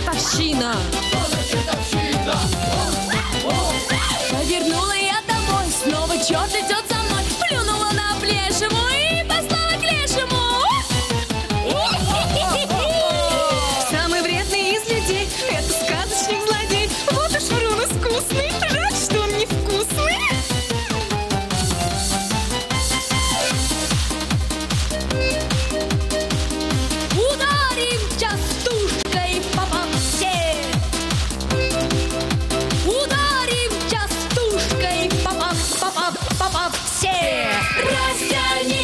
чертовщина? Повернула я домой, снова черт идет за мной. Плюнула на плешему и послала к лешему. Самый вредный из людей — это сказочник-злодей. Вот уж врун искусный, жаль, что он невкусный. Ударим частушкой по попсе. Ударим частушкой по попсе. Растяни